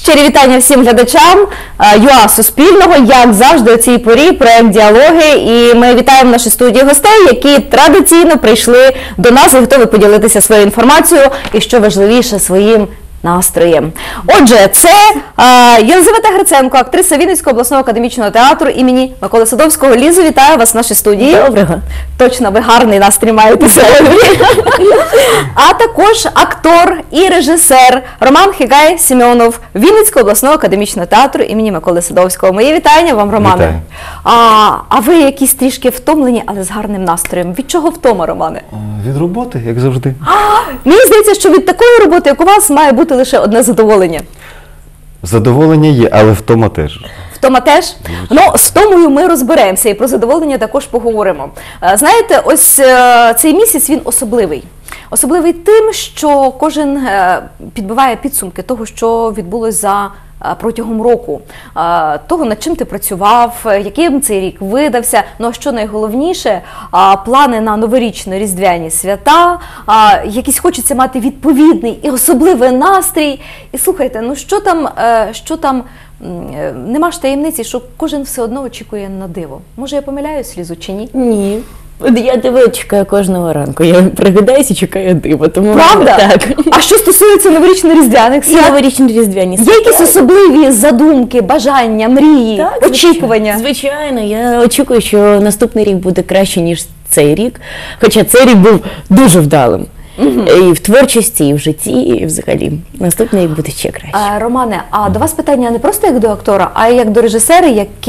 Щирі вітання всім глядачам ЮА Суспільного, як завжди у цій порі, проект «Діалоги». І ми вітаємо в нашій студії гостей, які традиційно прийшли до нас і готові поділитися своєю інформацією і, що важливіше, своїм настроєм. Отже, це Єлизавета Гриценко, актриса Вінницького обласного академічного театру імені Миколи Садовського. Лізо, вітаю вас в нашій студії. Доброго. Точно, ви гарний настрій маєте сьогодні. А також актор і режисер Роман Хігай-Семенов, Вінницького обласного академічного театру імені Миколи Садовського. Мої вітання вам, Романе. Вітаю. А ви якісь трішки втомлені, але з гарним настроєм. Від чого втома, Романе? Від роботи, як завжди. Мені здається, що від такої роботи, як у вас, має бути лише одне задоволення. Задоволення є, але втома теж. Втома теж? Ну, з втомою ми розберемося і про задоволення також поговоримо. Знаєте, ось цей місяць він особливий. Особливий тим, що кожен підбиває підсумки того, що відбулося протягом року, того, над чим ти працював, яким цей рік видався, ну а що найголовніше, плани на новорічно-різдвяні свята, якісь хочеться мати відповідний і особливий настрій. І слухайте, ну що там, нема ж таємниці, що кожен все одно очікує на диво. Може, я помиляюсь, Лізу, чи ні? Ні. От я диво чекаю кожного ранку. Я пригадаюся і чекаю диво. Тому правда? Так. А що стосується новорічно-різдвяних свят? Новорічно-різдвяні Є якісь особливі задумки, бажання, мрії, Так, очікування? Звичайно, я очікую, що наступний рік буде краще, ніж цей рік. Хоча цей рік був дуже вдалим. І в творчості, і в житті, і взагалі. Наступний рік буде ще краще. Романе, а до вас питання не просто як до актора, а як до режисера,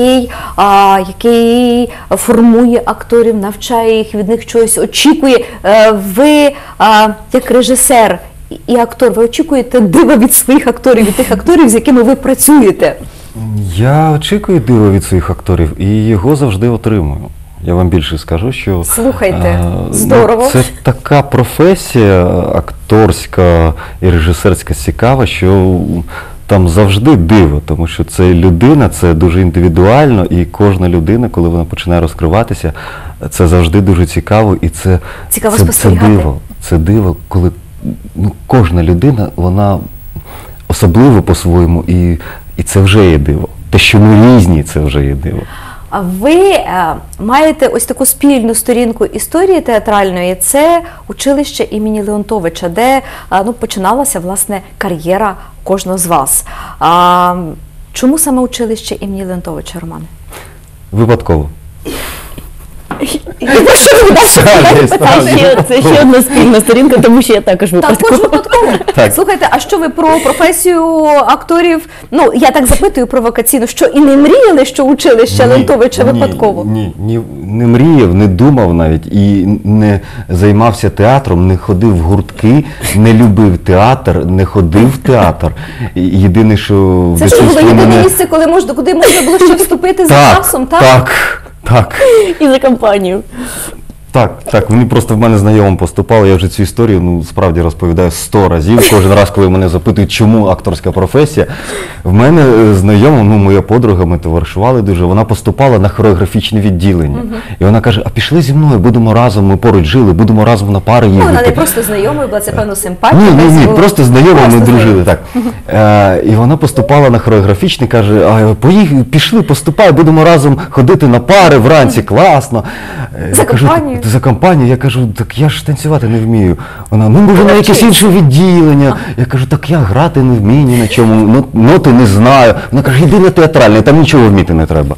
який формує акторів, навчає їх, від них чогось очікує. Ви, як режисер і актор, ви очікуєте дива від своїх акторів, від тих акторів, з якими ви працюєте? Я очікую диво від своїх акторів і його завжди отримую. Я вам більше скажу, що слухайте, здорово. Це така професія акторська і режисерська цікава, що там завжди диво, тому що це людина, це дуже індивідуально, і кожна людина, коли вона починає розкриватися, це завжди дуже цікаво, і це диво. Це диво, коли кожна людина, вона особлива по-своєму, і це вже є диво. Те, що ми різні, це вже є диво. Ви маєте ось таку спільну сторінку історії театральної, це училище імені Леонтовича, де починалася, власне, кар'єра кожного з вас. Чому саме училище імені Леонтовича, Романе? Випадково. Це ще одна спільна сторінка, тому що я також випадково. Також випадково? Слухайте, а що ви про професію акторів, я так запитую провокаційно, що і не мріяли, що училище Леонтовича випадково? Ні, не мріяв, не думав навіть, і не займався театром, не ходив в гуртки, не любив театр, не ходив в театр. Єдине, що... Це ж було єдине місце, куди можна було ще вступити за часом, так? Так. І за компанію. Так, вони просто в мене знайомим поступали, я вже цю історію, справді розповідаю 100 разів, кожен раз, коли мене запитують, чому акторська професія. В мене знайома, моя подруга, ми товаришували дуже, вона поступала на хореографічне відділення. І вона каже, а пішли зі мною, будемо разом, ми поруч жили, будемо разом на пари їздити. Вона не просто знайомою була, це певно симпатія. Ні, просто знайома, ми дружили, так. І вона поступала на хореографічне, каже, пішли, поступай, будемо разом ходити на пари вранці, класно. За компанію, я кажу, так я ж танцювати не вмію. Вона, може на якесь інше відділення. Я кажу, так я грати не вмію ні на чому, ноти не знаю. Вона каже, йди на театральне, там нічого вміти не треба.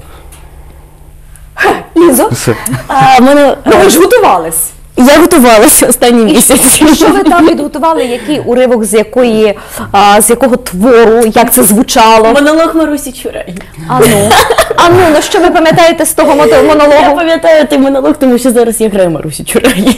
Лізо, ви ж готувались? Я готувалася останні місяці. Що ви там підготували? Який уривок, з якого твору, як це звучало? Монолог Марусі Чурай. Що ви пам'ятаєте з того монологу? Я пам'ятаю той монолог, тому що зараз я граю Марусі Чурай.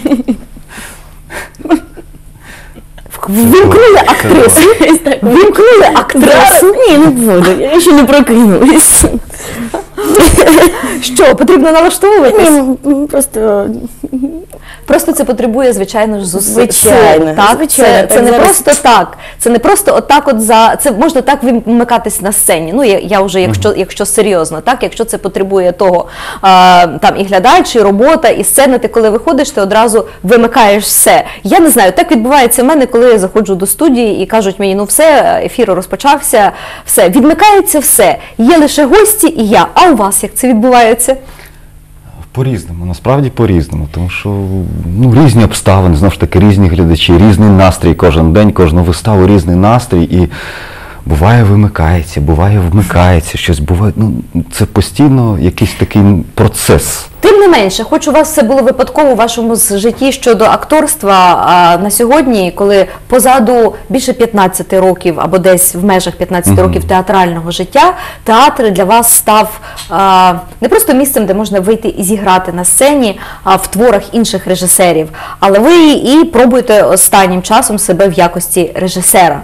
Вимкнули актрису? Вимкнули актрису? Ні, не буду, я ще не прокинулась. Що, потрібно налаштовуватись? Ні, просто... Просто це потребує, звичайно ж, зусиль. Звичайно, Так, звичайно, це так не зараз- просто так. Це не просто отак от це можна так вмикатись на сцені. Ну, я вже, якщо серйозно, так, якщо це потребує того, там і глядач, і робота, і сцена, ти коли виходиш, ти одразу вимикаєш все. Я не знаю, так відбувається в мене, коли я заходжу до студії і кажуть мені, ну все, ефір розпочався, все, відмикається все. Є лише гості і я. А у вас як це відбувається? По-різному, насправді по-різному, тому що різні обставини, знову ж таки, різні глядачі, різний настрій кожен день, кожну виставу, різний настрій, і буває вимикається, буває вмикається, щось буває, це постійно якийсь такий процес. Тим не менше, хоч у вас все було випадково у вашому житті щодо акторства, а на сьогодні, коли позаду більше 15 років або десь в межах 15 років театрального життя, театр для вас став не просто місцем, де можна вийти і зіграти на сцені в творах інших режисерів, але ви і пробуєте останнім часом себе в якості режисера.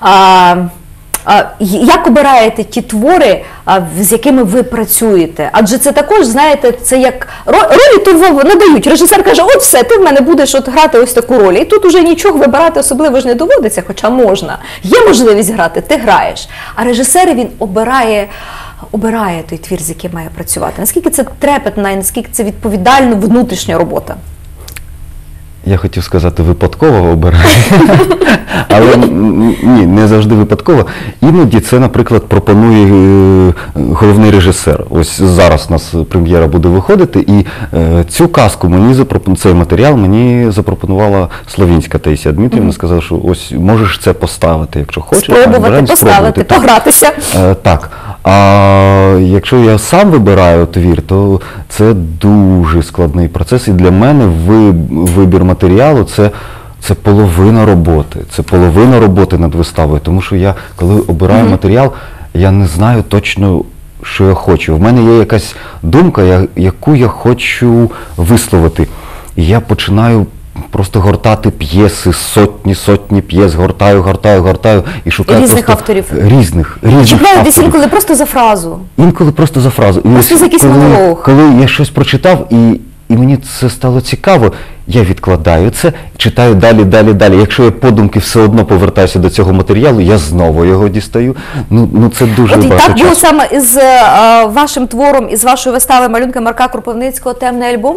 Як обираєте ті твори, з якими ви працюєте? Адже це також, знаєте, це як ролі то надають. Режисер каже, от все, ти в мене будеш от грати ось таку роль. І тут уже нічого вибирати особливо ж не доводиться, хоча можна. Є можливість грати, ти граєш. А режисер, він обирає той твір, з яким має працювати. Наскільки це трепетна і наскільки це відповідальна внутрішня робота? Я хотів сказати, випадково обирає, але ні, не завжди випадково. Іноді це, наприклад, пропонує головний режисер. Ось зараз у нас прем'єра буде виходити, і цю казку цей матеріал мені запропонувала Словінська Таїсія Дмитрівна, сказала, що ось можеш це поставити, якщо хочеш. Спробувати, поставити, погратися. Так. А якщо я сам вибираю твір, то це дуже складний процес, і для мене вибір матеріалу це половина роботи. Це половина роботи над виставою, тому що я, коли обираю матеріал, я не знаю точно, що я хочу. В мене є якась думка, яку я хочу висловити. І я починаю просто гортати п'єси, сотні п'єс, гортаю і шукаю Різних авторів. Різних Чіпляєтесь авторів. інколи просто за фразу. Інколи просто за фразу. І Просто ось за якийсь монолог. коли я щось прочитав, і мені це стало цікаво, я відкладаю це, читаю далі. Якщо я подумки все одно повертаюся до цього матеріалу, я знову його дістаю. Це дуже От і багато так було часу. саме із вашим твором, із вашої вистави «Малюнки» Марка Кропивницького «Темний альбом»?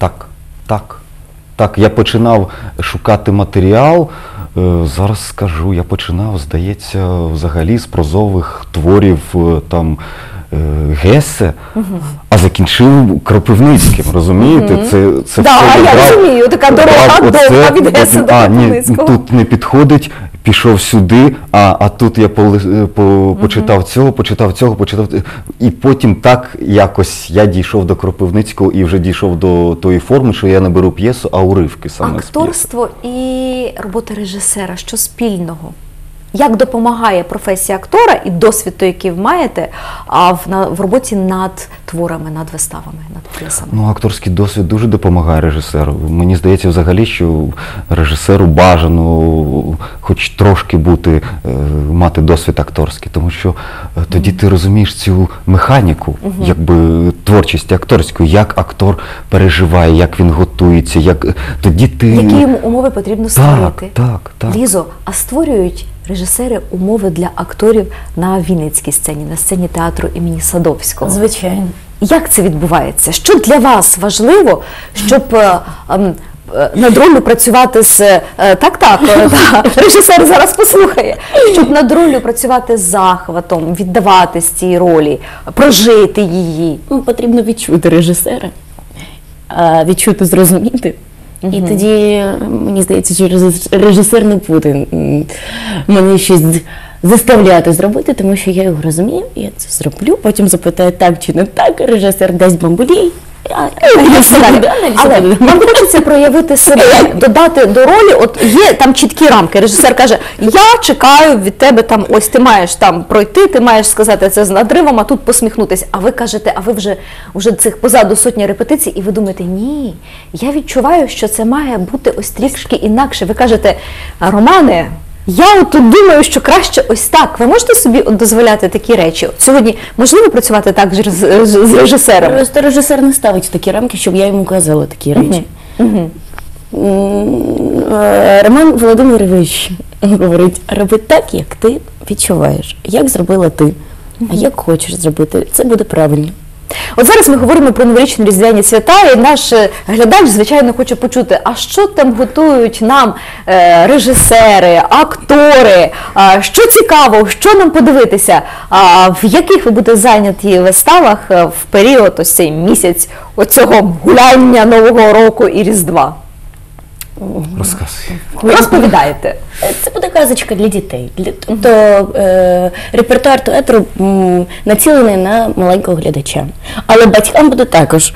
Так, я починав шукати матеріал, зараз скажу, я починав, здається, взагалі з прозових творів Гесе, а закінчив Кропивницьким, розумієте? Це Да, все я розумію, така дорога довга від Геса до Кропивницького. Тут не підходить, пішов сюди, а тут я почитав цього, і потім так якось я дійшов до Кропивницького і вже дійшов до тої форми, що я не беру п'єсу, а уривки саме з п'єси. Акторство і робота режисера, що спільного? Як допомагає професія актора і досвід, той, який ви маєте, в роботі над творами, над виставами, над п'єсами? Акторський досвід дуже допомагає режисеру. Мені здається взагалі, що режисеру бажано хоч трошки мати досвід акторський, тому що тоді ти розумієш цю механіку, творчості акторської, як актор переживає, як він готується, тоді ти... Які йому умови потрібно створити? Так. Лізо, а створюють режисери умови для акторів на Вінницькій сцені, на сцені театру імені Садовського? Звичайно. Як це відбувається? Що для вас важливо, щоб над роллю працювати з... режисер зараз послухає. Щоб над роллю працювати з захватом, віддаватись цій ролі, прожити її? Потрібно відчути режисера, відчути, зрозуміти. І тоді, мені здається, що режисер не буде мене щось заставляти зробити, тому що я його розумію, я це зроблю, потім запитаю так чи не так, режисер дасть бамбулі. Але вам хочеться проявити себе, додати до ролі, от є там чіткі рамки. Режисер каже, я чекаю від тебе там, ось ти маєш там пройти, ти маєш сказати це з надривом, а тут посміхнутися. А ви кажете, а ви вже цих позаду сотні репетицій, і ви думаєте, ні, я відчуваю, що це має бути ось трішки інакше. Ви кажете, Романе, я от тут думаю, що краще ось так. Ви можете собі дозволяти такі речі? Сьогодні можливо працювати так з режисером? Просто режисер не ставить такі рамки, щоб я йому казала такі речі. Роман Володимирович говорить, роби так, як ти відчуваєш, як зробила ти, а як хочеш зробити, це буде правильно. От зараз ми говоримо про новорічні різдвяні свята, і наш глядач, звичайно, хоче почути, а що там готують нам режисери, актори, що цікаво, що нам подивитися, в яких ви будете зайняті виставах в період, ось цей місяць оцього гуляння Нового року і Різдва? Розказуй. Розповідаєте. Це буде казочка для дітей. Тобто репертуар театру націлений на маленького глядача. Але батькам буде також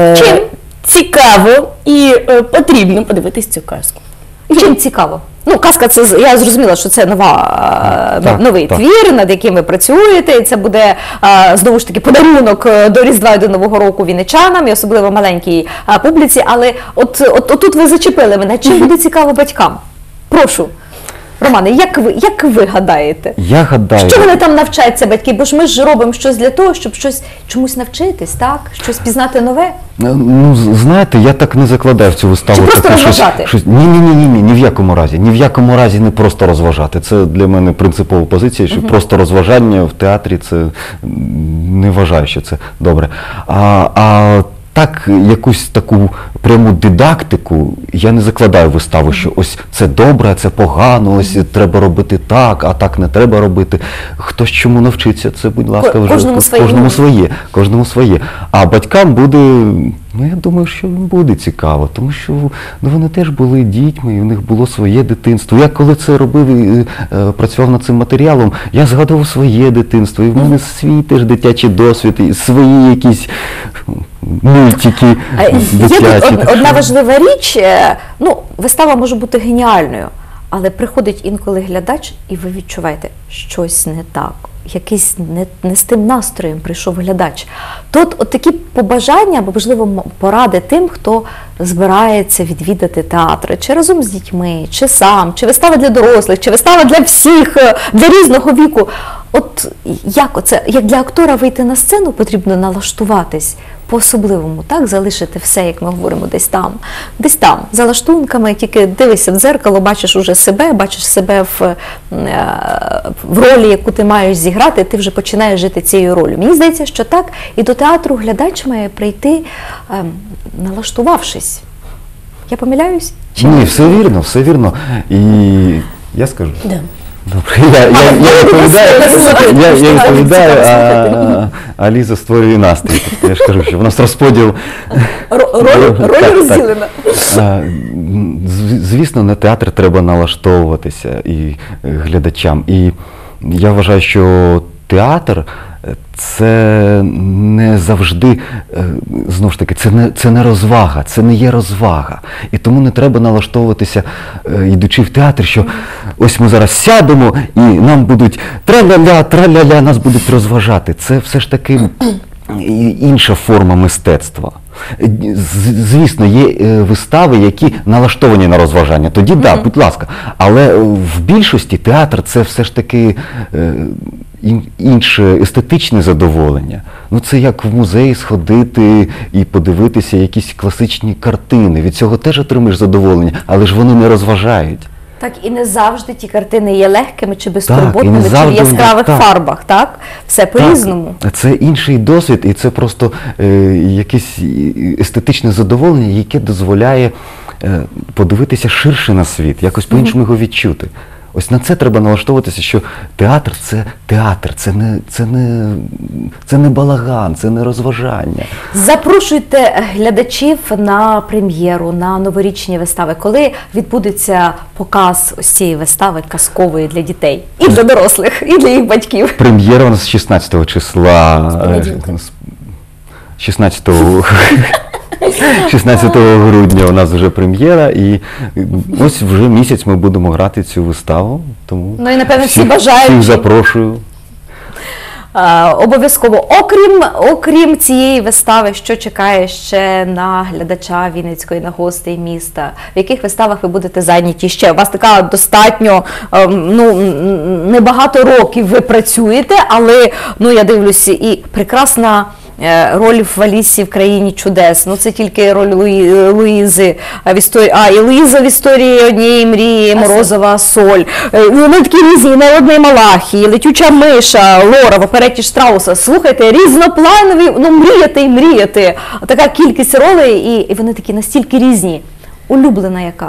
цікаво і потрібно подивитись цю казку. Чим цікаво? Ну, казка, це я зрозуміла, що це новий твір, над яким ви працюєте, і це буде знову ж таки подарунок до Різдва і до Нового року вінничанам, і особливо маленькій публіці. Але от тут ви зачепили мене. Чим буде цікаво батькам? Прошу. Романе, як ви гадаєте? Я гадаю. Що вони там навчаються, батьки? Бо ж ми ж робимо щось для того, щоб чомусь навчитись, так? Щось пізнати нове? Ну, знаєте, я так не закладаю в цю виставу. Чи просто розважати? Ні, ні в якому разі. Ні в якому разі не просто розважати. Це для мене принципова позиція, що просто розважання в театрі, це не вважаю, що це добре. А так, якусь таку пряму дидактику я не закладаю в виставу, що ось це добре, а це погано, ось треба робити так, а так не треба робити. Хтось чому навчиться, це, будь ласка, вже кожному своє. А батькам буде, ну я думаю, що їм буде цікаво, тому що вони теж були дітьми, і в них було своє дитинство. Я коли це робив і працював над цим матеріалом, я згадував своє дитинство, і в мене свій теж дитячий досвід, і свої якісь мультики дитячі. Є тут одна важлива річ, ну, вистава може бути геніальною, але приходить інколи глядач, і ви відчуваєте, щось не так, якийсь не з тим настроєм прийшов глядач. Тут от такі побажання, або, можливо, поради тим, хто збирається відвідати театри, чи разом з дітьми, чи сам, чи вистава для дорослих, чи вистава для всіх, для різного віку. От як для актора вийти на сцену, потрібно налаштуватись по-особливому, так, залишити все, як ми говоримо, десь там, за лаштунками, тільки дивишся в дзеркало, бачиш уже себе, бачиш себе в ролі, яку ти маєш зіграти, ти вже починаєш жити цією ролью. Мені здається, що так, і до театру глядач має прийти, налаштувавшись. Я помиляюсь? Ні, все вірно. І я скажу. Да. Добре, я відповідаю, а Ліза створює настрій. Я ж кажу, що в нас розподіл. Роль розділена. Звісно, на театр треба налаштовуватися і глядачам. І я вважаю, що театр це не завжди, знову ж таки, це не розвага, це не є розвага. І тому не треба налаштовуватися, йдучи в театр, що ось ми зараз сядемо і нам будуть траля-ля, нас будуть розважати. Це все ж таки інша форма мистецтва. Звісно, є вистави, які налаштовані на розважання. Тоді, так, будь ласка. Але в більшості театр – це все ж таки інше естетичне задоволення. Ну, це як в музей сходити і подивитися якісь класичні картини. Від цього теж отримаєш задоволення, але ж вони не розважають. Так, і не завжди ті картини є легкими чи безтурботними, чи в яскравих фарбах, так? Все по-різному. Це інший досвід, і це просто якесь естетичне задоволення, яке дозволяє подивитися ширше на світ, якось по-іншому його відчути. Ось на це треба налаштовуватися, що театр – це театр, це не балаган, це не розважання. Запрошуйте глядачів на прем'єру, на новорічні вистави. Коли відбудеться показ ось цієї вистави казкової для дітей? І для дорослих, і для їх батьків. Прем'єра у нас 16 числа. 16 грудня у нас вже прем'єра, і ось вже місяць ми будемо грати цю виставу, тому ну і, напевно, всі бажають. Всіх запрошую. Обов'язково. Окрім цієї вистави, що чекає ще на глядача Вінницької, на гостей міста? В яких виставах ви будете зайняті ще? У вас така достатньо, небагато років ви працюєте, але, я дивлюся, і прекрасна роль в Алісі в країні чудес. Ну це тільки роль Луїзи в історії. І Луїза в історії однієї мрії, Морозова соль. Вони такі різні, Народний Малахій, Летюча миша, Лора в опереті Штрауса. Слухайте, різнопланові, ну мріяти і мріяти. Така кількість ролей, і вони такі настільки різні. Улюблена яка?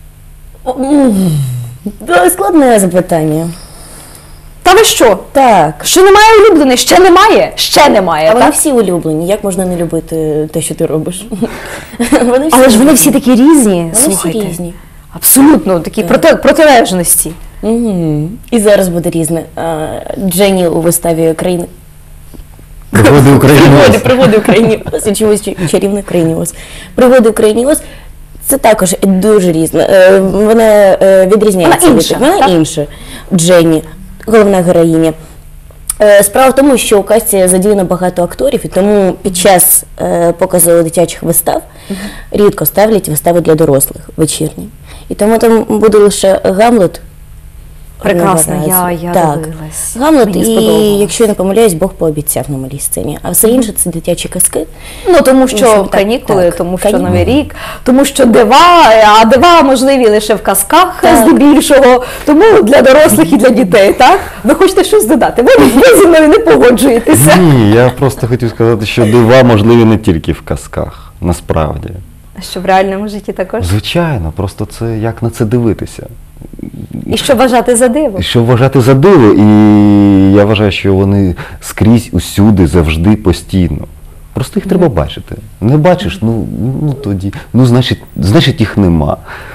Складне запитання. Та ви що? Так. Що немає улюбленої? Ще немає? Ще немає, А вони так? всі улюблені. Як можна не любити те, що ти робиш? Вони Але ж вони всі такі різні, Вони всі слухайте. різні. Абсолютно, такі протилежності. Мгм. І зараз буде різне. Дженні у виставі країни. Пригоди України. Пригоди України Оз, і чогось чарівної країни Оз. Пригоди України Оз. Це також дуже різне. Вона відрізняється. Вона від інша, тих. Вона так? інша. Дженні, головна героїня. Справа в тому, що у касті задіяно багато акторів, і тому під час показу дитячих вистав рідко ставлять вистави для дорослих вечірні. І тому там буде лише Гамлет. Прекрасно, одного разу. я Так. дивилась. Гамлет, Мені і сподобалось. якщо я не помиляюсь, Бог пообіцяв на малій сцені. А все інше це дитячі казки. Ну, тому що Так, канікули, так, тому що канікули. Новий рік, тому що дива, а дива можливі лише в казках Так. здебільшого, тому для дорослих і для дітей, так? Ви хочете щось додати? Ви зі мною не погоджуєтеся. Ні, я просто хотів сказати, що дива можливі не тільки в казках, насправді. Що в реальному житті також? Звичайно, просто це як на це дивитися. І що вважати за диво? Що вважати за диво, і я вважаю, що вони скрізь, усюди, завжди, постійно. Просто їх треба бачити. Не бачиш, ну тоді, значить їх нема.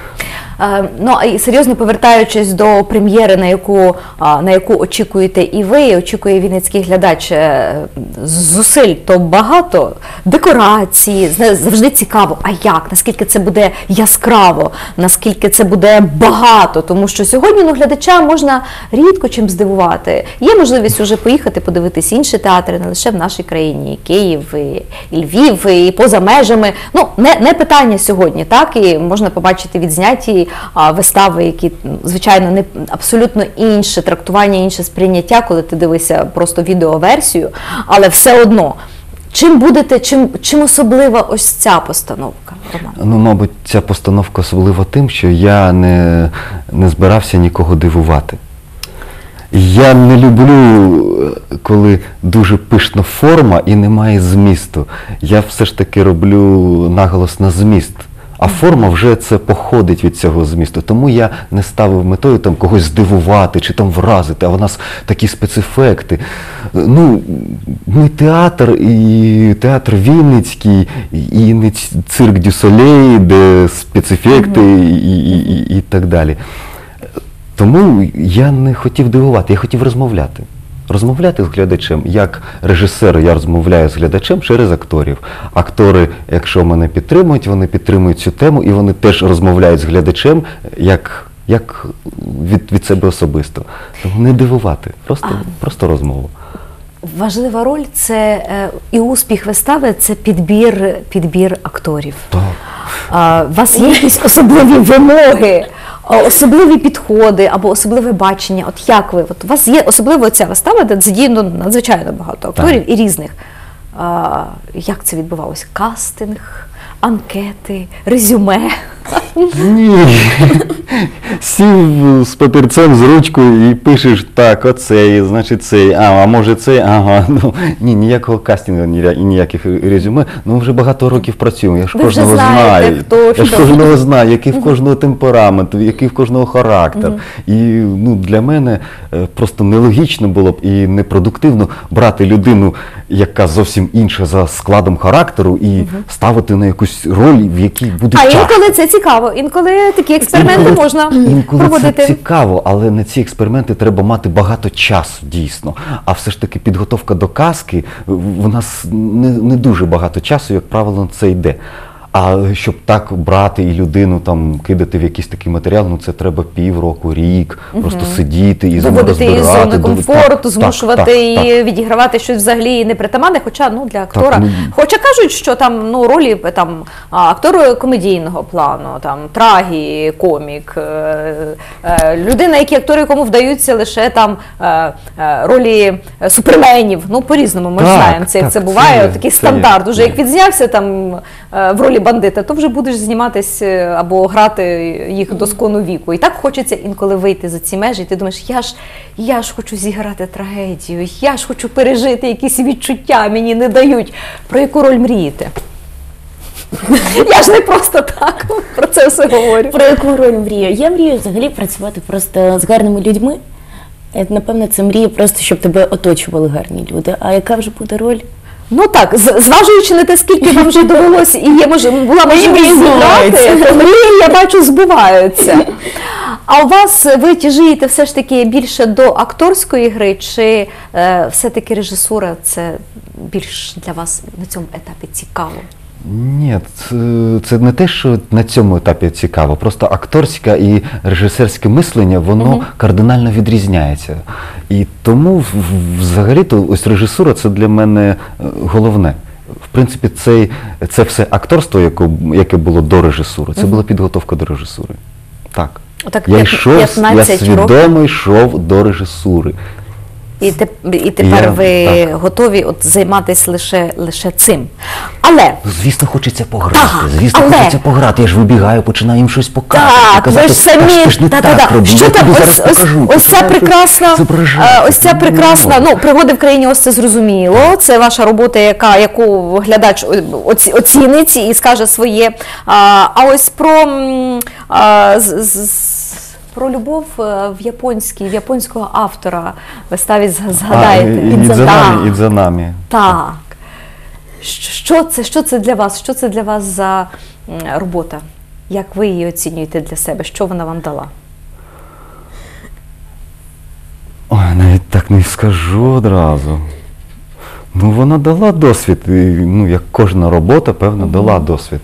Ну, і серйозно повертаючись до прем'єри, на яку очікуєте і ви, і очікує вінницький глядач, зусиль то багато, декорації, завжди цікаво, а як, наскільки це буде яскраво, наскільки це буде багато, тому що сьогодні глядача можна рідко чим здивувати. Є можливість уже поїхати, подивитись інші театри, не лише в нашій країні, і Київ, і Львів, і поза межами. Ну, не питання сьогодні, так, і можна побачити відзняті вистави, які, звичайно, не абсолютно інше трактування, інше сприйняття, коли ти дивишся просто відеоверсію, але все одно. Чим особлива ось ця постановка, Роман? Ну, мабуть, ця постановка особлива тим, що я не збирався нікого дивувати. Я не люблю, коли дуже пишна форма і немає змісту. Я все ж таки роблю наголос на зміст. А форма вже це походить від цього змісту. Тому я не ставив метою там когось здивувати чи там вразити, а в нас такі спецефекти. Ну, ми театр, і театр Вінницький, і не цирк Дю Солей, де спецефекти і так далі. Тому я не хотів дивувати, я хотів розмовляти. Розмовляти з глядачем, як режисер, я розмовляю з глядачем через акторів. Актори, якщо мене підтримують, вони підтримують цю тему і вони теж розмовляють з глядачем, як від себе особисто. Тому не дивувати, просто розмову. Важлива роль це і успіх вистави – це підбір акторів. Так. У вас є якісь особливі вимоги, особливі підходи або особливе бачення? От як ви? От у вас є особливо ця вистава, де задіяно надзвичайно багато акторів і різних. Як це відбувалося? Кастинг, анкети, резюме? Ні. Сів з папірцем, з ручкою і пишеш, так, оцей, значить цей, а може цей, ага. Ну, ні, ніякого кастингу і ніяких резюме. Ну, вже багато років працюємо, я ж Ви вже кожного знаєте, знаю. хто Я ж що. кожного знаю, який в кожного темперамент, який в кожного характер. І для мене просто нелогічно було б і непродуктивно брати людину, яка зовсім інша за складом характеру, і ставити на якусь роль, в якій буде А час. інколи це цікаво, інколи такі експерименти можна Інколи проводити. це цікаво, але на ці експерименти треба мати багато часу, дійсно. А все ж таки підготовка до казки, в нас не дуже багато часу, як правило, на це йде. А щоб так брати і людину там кидати в якийсь такий матеріал, ну це треба півроку, рік, просто сидіти і Доводити її з розбирати. зони комфорту, Так, змушувати так, її відігравати щось взагалі непритаманне, хоча для актора, ну, хоча кажуть, що там ролі актор комедійного плану, там трагікомік, людина, які актори, якому вдаються лише там ролі суперменів, по-різному ми ж Так, знаємо, це так, буває, це такий є, стандарт, уже є. як відзнявся там в ролі бандита, то вже будеш зніматись або грати їх до скону віку. І так хочеться інколи вийти за ці межі, і ти думаєш, я ж хочу зіграти трагедію, я ж хочу пережити якісь відчуття, мені не дають. Про яку роль мрієте? Я ж не просто так про це все говорю. Про яку роль мрію? Я мрію взагалі працювати просто з гарними людьми. Напевно, це мрія просто, щоб тебе оточували гарні люди. А яка вже буде роль? Ну так, зважуючи на те, скільки вам вже довелося і була можливість зіграти, то мрії, я бачу, збуваються. А у вас, ви тяжієте все ж таки більше до акторської гри, чи все-таки режисура це більш для вас на цьому етапі цікаво? Ні, це не те, що на цьому етапі цікаво. Просто акторське і режисерське мислення, воно кардинально відрізняється. І тому взагалі-то ось режисура це для мене головне. В принципі, це все акторство, яке було до режисури, це була підготовка до режисури. Так. Отак Я 15 свідомо йшов до режисури. І тепер ви готові займатися лише цим. Але Звісно, хочеться пограти. Так, Звісно, але- хочеться пограти. Я ж вибігаю, починаю їм щось показувати. так, ви ж самі, «Та ж не так робив, що я там, тобі зараз покажу». ось ця прекрасна, Зображати. ось ця прекрасна, пригоди в країні, ось це зрозуміло, це ваша робота, яку глядач оцінить і скаже своє. А ось про любов в японського автора виставі згадаєте. Ідзанамі. Так. Що це для вас? Що це для вас за робота? Як ви її оцінюєте для себе? Що вона вам дала? Ой, навіть так не скажу одразу. Вона дала досвід, і, як кожна робота, певно, дала досвід.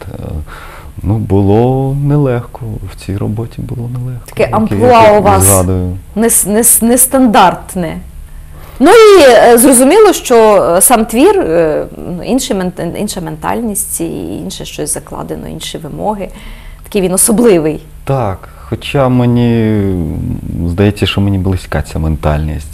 Було нелегко, в цій роботі було нелегко. Таке як амплуа я у вас згадую. нестандартне. І зрозуміло, що сам твір, інша ментальність, і інше щось закладено, інші вимоги. Такий він особливий. Так, хоча мені здається, що мені близька ця ментальність.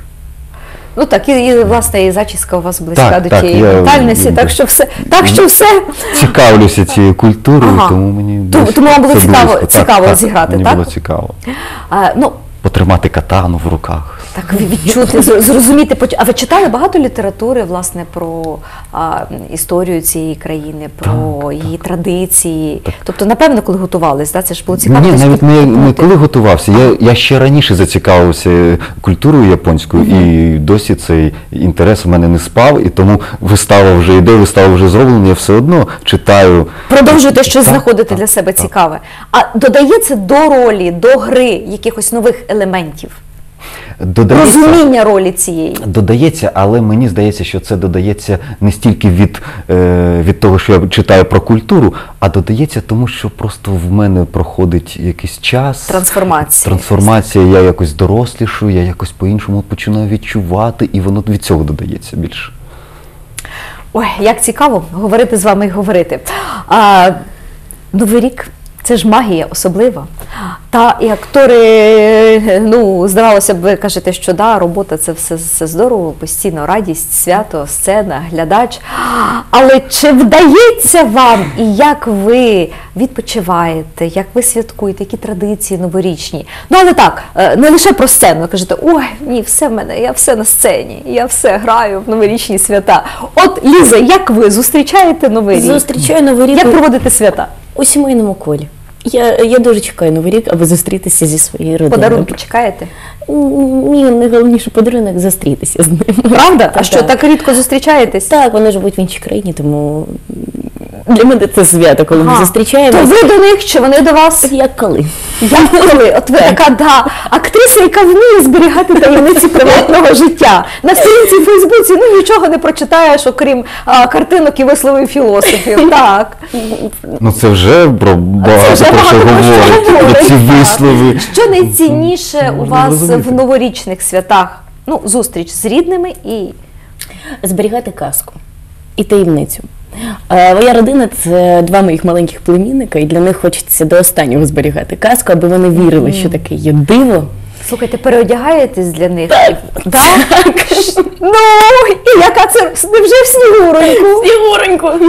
Так, і власне, і зачіска у вас близька Так, до так, тієї я- ментальності, так що все. Цікавлюся цією культурою, Ага. тому мені Тому вам було це близько. цікаво зіграти, мені так? було цікаво. Ну, Потримати катану в руках. Так, відчути, зрозуміти. А ви читали багато літератури, власне, про історію цієї країни, про її традиції? Тобто, напевно, коли готувались, це ж було цікаво. Ні, десь навіть не підкопнути. коли готувався. Я ще раніше зацікавився культурою японською, і досі цей інтерес у мене не спав, і тому вистава вже йде, вистава вже зроблена, я все одно читаю. Продовжуєте щось Так, знаходити так, для себе так. цікаве. А додається до ролі, до гри якихось нових елементів? Розуміння ролі цієї? Додається, але мені здається, що це додається не стільки від того, що я читаю про культуру, а додається тому, що просто в мене проходить якийсь час. Трансформація, я якось дорослішую, я якось по-іншому починаю відчувати, і воно від цього додається більше. Ой, як цікаво говорити з вами і говорити. Новий рік. Це ж магія особлива. І актори, здавалося б, ви кажете, що робота це все здорово, постійно радість, свято, сцена, глядач. Але чи вдається вам, і як ви відпочиваєте, як ви святкуєте, які традиції новорічні? Але так, не лише про сцену. Кажете, ой, ні, все в мене, я все на сцені, я все граю в новорічні свята. От, Ліза, як ви зустрічаєте Новий рік? Зустрічаю Новий рік Як проводите свята? у сімейному колі. Я дуже чекаю Новий рік, аби зустрітися зі своєю родиною. Подарунки чекаєте? Ні, найголовніше подарунок зустрітися з ними. Правда? А Так, що, так рідко зустрічаєтесь? Так, вони живуть в іншій країні, тому Для мене це свято, коли ми То зустрічаємося. ви до них, чи вони до вас? Як коли? Як коли? От ви така, актриса, яка вміє зберігати таємниці приватного життя. На сторінці в Фейсбуці нічого не прочитаєш, окрім картинок і висловів філософів. Так. Ну це вже про багато вже про що багато про що говорить. говорить, Ці так. вислови. Що найцінніше у Можна вас зрозуміти. в новорічних святах? Ну, зустріч з рідними і Зберігати казку і таємницю. Моя родина – це два моїх маленьких племінника, і для них хочеться до останнього зберігати казку, аби вони вірили, що таке є диво. слухайте, переодягаєтесь для них? Так. Так? Ну, і яка це невже в Снігуроньку? Снігуреньку!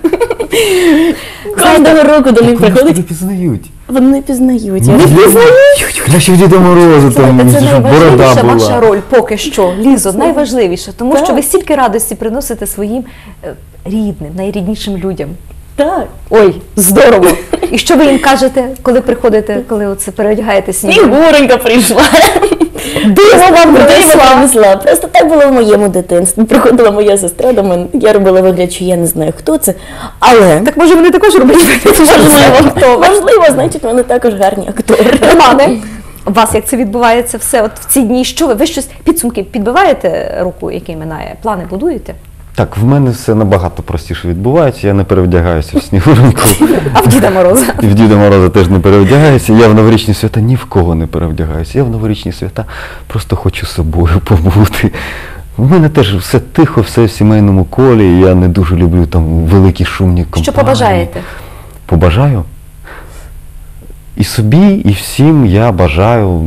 Кожного року до них приходить, Не пізнають. вони не пізнають. Ну, Я Краще в Діда Мороза, там Слухайте, це щоб борода найважливіша ваша була. роль поки що, Лізо, найважливіше, тому Так. що ви стільки радості приносите своїм рідним, найріднішим людям. Так. Ой, здорово! І що ви їм кажете, коли приходите, коли оце переодягаєтесь снігом? Снігуренька прийшла. Диво вам принесла! принесла. Просто так було в моєму дитинстві. Приходила моя сестра до мене, я робила вигляд, що я не знаю, хто це, але Так може вони також роблять можливо, значить, вони також гарні актори. Романе, у вас як це відбувається все от в ці дні? Що ви щось, підсумки підбиваєте руку, який минає? Плани будуєте? Так, в мене все набагато простіше відбувається, я не перевдягаюся в Снігуреньку. А в Діда Мороза? І в Діда Мороза теж не перевдягаюся. Я в новорічні свята ні в кого не перевдягаюся. Я в новорічні свята просто хочу з собою побути. У мене теж все тихо, все в сімейному колі, і я не дуже люблю там великі шумні компанії. Що побажаєте? Побажаю? І собі, і всім я бажаю.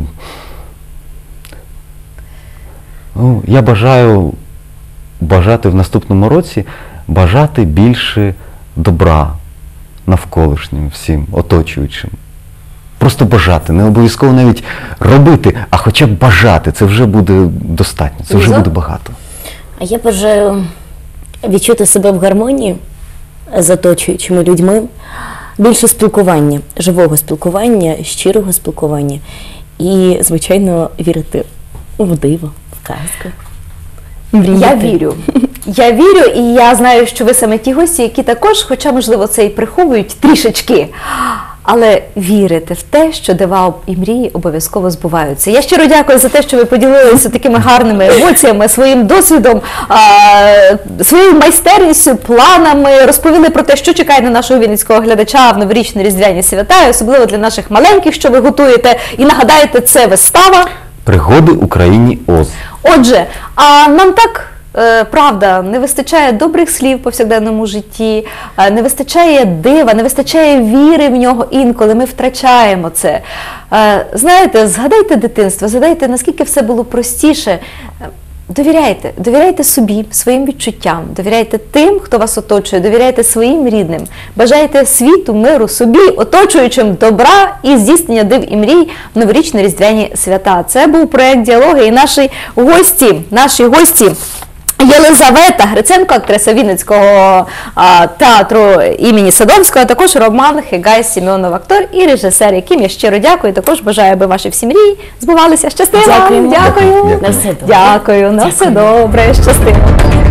Ну, я бажаю бажати в наступному році, бажати більше добра навколишнім всім, оточуючим. Просто бажати, не обов'язково навіть робити, а хоча б бажати. Це вже буде достатньо, це вже Ліза? буде багато. А я бажаю відчути себе в гармонії з оточуючими людьми, більше спілкування, живого спілкування, щирого спілкування і, звичайно, вірити в диво, в казку. Я вірю. Я вірю, і я знаю, що ви саме ті гості, які також, хоча, можливо, це і приховують трішечки, але вірите в те, що дива і мрії обов'язково збуваються. Я щиро дякую за те, що ви поділилися такими гарними емоціями, своїм досвідом, своєю майстерністю, планами, розповіли про те, що чекає на нашого вінницького глядача в новорічні різдвяні свята, і особливо для наших маленьких, що ви готуєте. І нагадаєте, це вистава. Пригоди Україні Оз. Отже, а нам так, правда, не вистачає добрих слів в повсякденному житті, не вистачає дива, не вистачає віри в нього інколи, ми втрачаємо це. Знаєте, згадайте дитинство, згадайте, наскільки все було простіше. Довіряйте, довіряйте собі, своїм відчуттям, довіряйте тим, хто вас оточує, довіряйте своїм рідним, бажайте світу, миру, собі, оточуючим добра і здійснення див і мрій в новорічні різдвяні свята. Це був проект «Діалоги» і наші гості Єлизавета Гриценко, актриса Вінницького театру імені Садовського, а також Роман Хигай-Сімеонов, актор і режисер, яким я щиро дякую. Також бажаю, аби ваші всі мрії збувалися. Щастиво! Дякуємо. Дякую! Дякую. На все добре. Дякую, на все добре, щастиво!